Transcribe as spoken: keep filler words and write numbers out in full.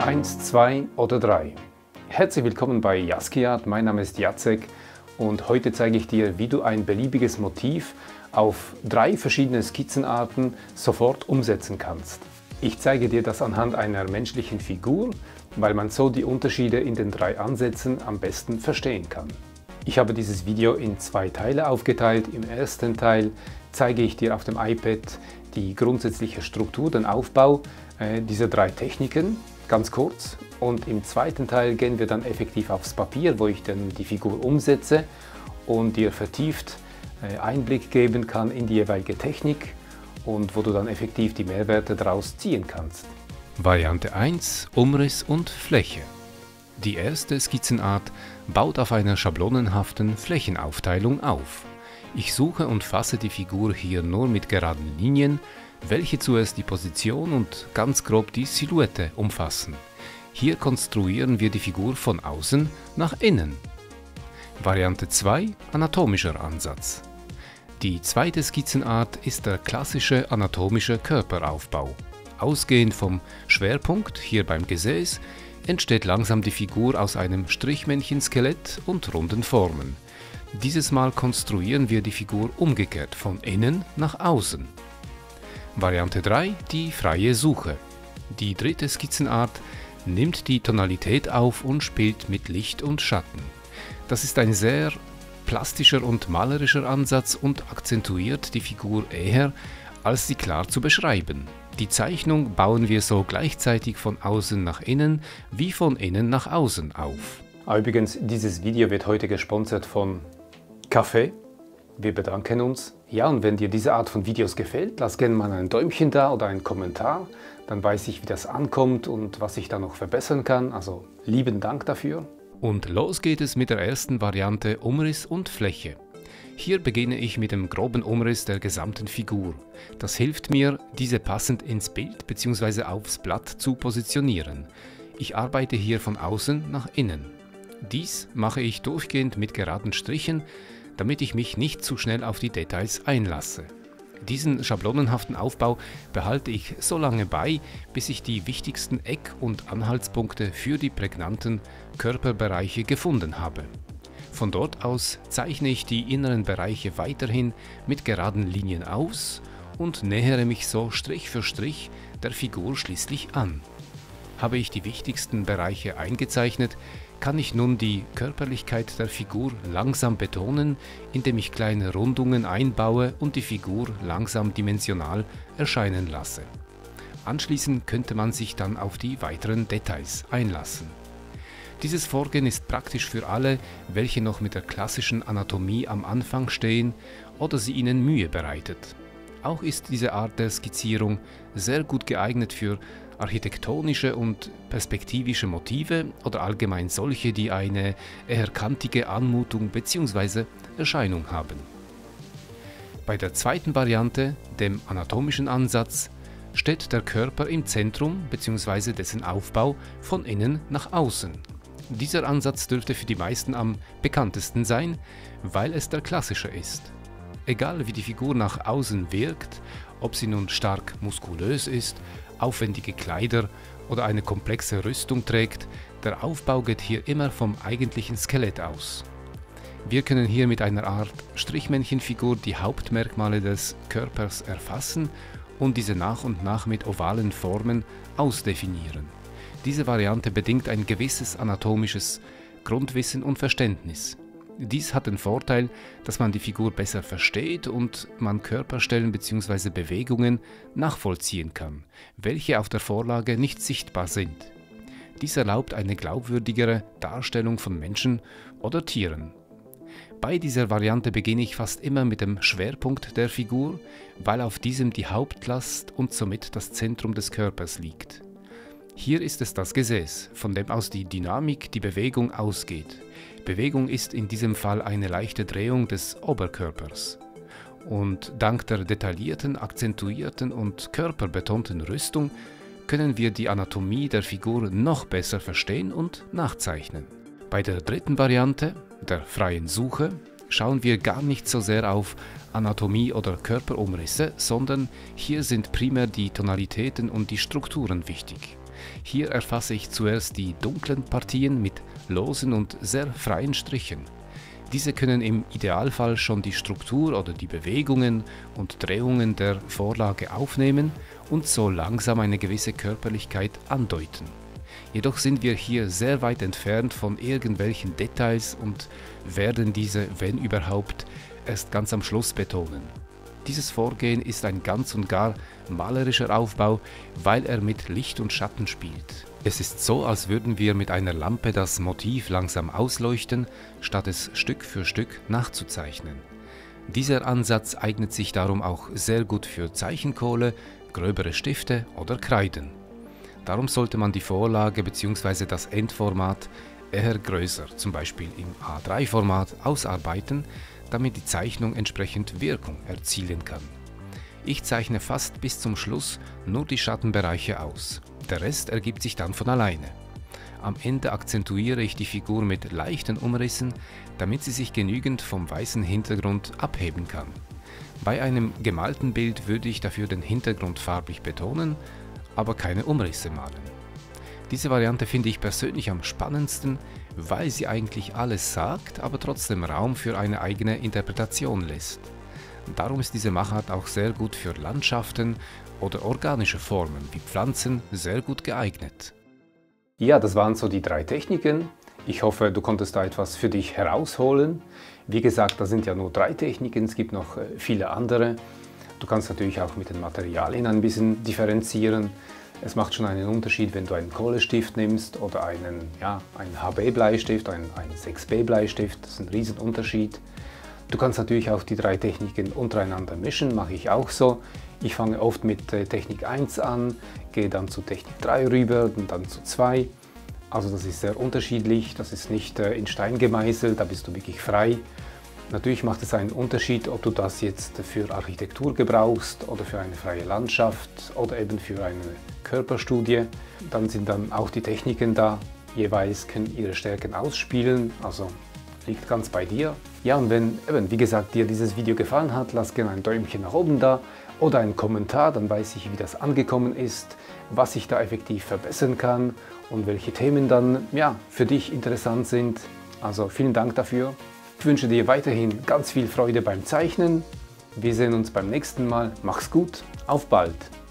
eins, zwei oder drei. Herzlich willkommen bei Jaskiart, mein Name ist Jacek und heute zeige ich dir, wie du ein beliebiges Motiv auf drei verschiedene Skizzenarten sofort umsetzen kannst. Ich zeige dir das anhand einer menschlichen Figur, weil man so die Unterschiede in den drei Ansätzen am besten verstehen kann. Ich habe dieses Video in zwei Teile aufgeteilt. Im ersten Teil zeige ich dir auf dem iPad die grundsätzliche Struktur, den Aufbau äh, dieser drei Techniken, ganz kurz. Und im zweiten Teil gehen wir dann effektiv aufs Papier, wo ich dann die Figur umsetze und dir vertieft äh, Einblick geben kann in die jeweilige Technik und wo du dann effektiv die Mehrwerte daraus ziehen kannst. Variante eins: Umriss und Fläche. Die erste Skizzenart baut auf einer schablonenhaften Flächenaufteilung auf. Ich suche und fasse die Figur hier nur mit geraden Linien, welche zuerst die Position und ganz grob die Silhouette umfassen. Hier konstruieren wir die Figur von außen nach innen. Variante zwei: Anatomischer Ansatz. Die zweite Skizzenart ist der klassische anatomische Körperaufbau. Ausgehend vom Schwerpunkt, hier beim Gesäß, entsteht langsam die Figur aus einem Strichmännchenskelett und runden Formen. Dieses Mal konstruieren wir die Figur umgekehrt, von innen nach außen. Variante drei: Die freie Suche. Die dritte Skizzenart nimmt die Tonalität auf und spielt mit Licht und Schatten. Das ist ein sehr plastischer und malerischer Ansatz und akzentuiert die Figur eher, als sie klar zu beschreiben. Die Zeichnung bauen wir so gleichzeitig von außen nach innen wie von innen nach außen auf. Übrigens, dieses Video wird heute gesponsert von Kaffee. Wir bedanken uns. Ja, und wenn dir diese Art von Videos gefällt, lass gerne mal ein Däumchen da oder einen Kommentar. Dann weiß ich, wie das ankommt und was ich da noch verbessern kann. Also lieben Dank dafür. Und los geht es mit der ersten Variante Umriss und Fläche. Hier beginne ich mit dem groben Umriss der gesamten Figur. Das hilft mir, diese passend ins Bild bzw. aufs Blatt zu positionieren. Ich arbeite hier von außen nach innen. Dies mache ich durchgehend mit geraden Strichen, damit ich mich nicht zu schnell auf die Details einlasse. Diesen schablonenhaften Aufbau behalte ich so lange bei, bis ich die wichtigsten Eck- und Anhaltspunkte für die prägnanten Körperbereiche gefunden habe. Von dort aus zeichne ich die inneren Bereiche weiterhin mit geraden Linien aus und nähere mich so Strich für Strich der Figur schließlich an. Habe ich die wichtigsten Bereiche eingezeichnet, kann ich nun die Körperlichkeit der Figur langsam betonen, indem ich kleine Rundungen einbaue und die Figur langsam dimensional erscheinen lasse. Anschließend könnte man sich dann auf die weiteren Details einlassen. Dieses Vorgehen ist praktisch für alle, welche noch mit der klassischen Anatomie am Anfang stehen oder sie ihnen Mühe bereitet. Auch ist diese Art der Skizzierung sehr gut geeignet für architektonische und perspektivische Motive oder allgemein solche, die eine eher kantige Anmutung bzw. Erscheinung haben. Bei der zweiten Variante, dem anatomischen Ansatz, steht der Körper im Zentrum bzw. dessen Aufbau von innen nach außen. Dieser Ansatz dürfte für die meisten am bekanntesten sein, weil es der klassische ist. Egal wie die Figur nach außen wirkt, ob sie nun stark muskulös ist, aufwendige Kleider oder eine komplexe Rüstung trägt, der Aufbau geht hier immer vom eigentlichen Skelett aus. Wir können hier mit einer Art Strichmännchenfigur die Hauptmerkmale des Körpers erfassen und diese nach und nach mit ovalen Formen ausdefinieren. Diese Variante bedingt ein gewisses anatomisches Grundwissen und Verständnis. Dies hat den Vorteil, dass man die Figur besser versteht und man Körperstellen bzw. Bewegungen nachvollziehen kann, welche auf der Vorlage nicht sichtbar sind. Dies erlaubt eine glaubwürdigere Darstellung von Menschen oder Tieren. Bei dieser Variante beginne ich fast immer mit dem Schwerpunkt der Figur, weil auf diesem die Hauptlast und somit das Zentrum des Körpers liegt. Hier ist es das Gesäß, von dem aus die Dynamik, die Bewegung ausgeht. Bewegung ist in diesem Fall eine leichte Drehung des Oberkörpers. Und dank der detaillierten, akzentuierten und körperbetonten Rüstung können wir die Anatomie der Figur noch besser verstehen und nachzeichnen. Bei der dritten Variante, der freien Suche, schauen wir gar nicht so sehr auf Anatomie oder Körperumrisse, sondern hier sind primär die Tonalitäten und die Strukturen wichtig. Hier erfasse ich zuerst die dunklen Partien mit losen und sehr freien Strichen. Diese können im Idealfall schon die Struktur oder die Bewegungen und Drehungen der Vorlage aufnehmen und so langsam eine gewisse Körperlichkeit andeuten. Jedoch sind wir hier sehr weit entfernt von irgendwelchen Details und werden diese, wenn überhaupt, erst ganz am Schluss betonen. Dieses Vorgehen ist ein ganz und gar malerischer Aufbau, weil er mit Licht und Schatten spielt. Es ist so, als würden wir mit einer Lampe das Motiv langsam ausleuchten, statt es Stück für Stück nachzuzeichnen. Dieser Ansatz eignet sich darum auch sehr gut für Zeichenkohle, gröbere Stifte oder Kreiden. Darum sollte man die Vorlage bzw. das Endformat eher größer, zum Beispiel im A drei Format, ausarbeiten, damit die Zeichnung entsprechend Wirkung erzielen kann. Ich zeichne fast bis zum Schluss nur die Schattenbereiche aus. Der Rest ergibt sich dann von alleine. Am Ende akzentuiere ich die Figur mit leichten Umrissen, damit sie sich genügend vom weißen Hintergrund abheben kann. Bei einem gemalten Bild würde ich dafür den Hintergrund farblich betonen, aber keine Umrisse malen. Diese Variante finde ich persönlich am spannendsten, weil sie eigentlich alles sagt, aber trotzdem Raum für eine eigene Interpretation lässt. Darum ist diese Machart auch sehr gut für Landschaften oder organische Formen wie Pflanzen sehr gut geeignet. Ja, das waren so die drei Techniken. Ich hoffe, du konntest da etwas für dich herausholen. Wie gesagt, das sind ja nur drei Techniken, es gibt noch viele andere. Du kannst natürlich auch mit den Materialien ein bisschen differenzieren. Es macht schon einen Unterschied, wenn du einen Kohlestift nimmst oder einen, ja, einen H B-Bleistift, einen, einen sechs B-Bleistift. Das ist ein Riesenunterschied. Du kannst natürlich auch die drei Techniken untereinander mischen, mache ich auch so. Ich fange oft mit äh, Technik eins an, gehe dann zu Technik drei rüber und dann zu zwei. Also das ist sehr unterschiedlich, das ist nicht äh, in Stein gemeißelt, da bist du wirklich frei. Natürlich macht es einen Unterschied, ob du das jetzt für Architektur gebrauchst oder für eine freie Landschaft oder eben für eine Körperstudie. Dann sind dann auch die Techniken da, jeweils können ihre Stärken ausspielen, also liegt ganz bei dir. Ja, und wenn, eben, wie gesagt, dir dieses Video gefallen hat, lass gerne ein Däumchen nach oben da oder einen Kommentar, dann weiß ich, wie das angekommen ist, was ich da effektiv verbessern kann und welche Themen dann ja, für dich interessant sind. Also vielen Dank dafür. Ich wünsche dir weiterhin ganz viel Freude beim Zeichnen. Wir sehen uns beim nächsten Mal. Mach's gut, auf bald!